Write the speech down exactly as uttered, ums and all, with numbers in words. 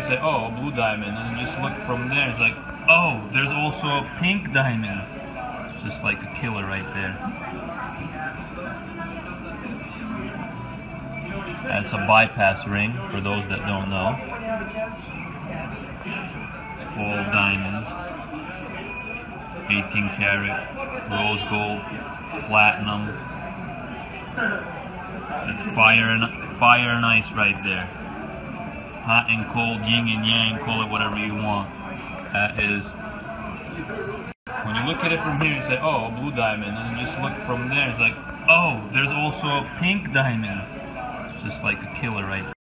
say, oh, a blue diamond, and you just look from there, it's like, oh, there's also a pink diamond. It's just like a killer right there. That's a bypass ring, for those that don't know. All diamonds. eighteen karat, rose gold, platinum. That's fire and, fire and ice right there. Hot and cold, yin and yang, call it whatever you want. That is, when you look at it from here, you say, oh, a blue diamond, and you just look from there, it's like, oh, there's also a pink diamond. It's just like a killer right there.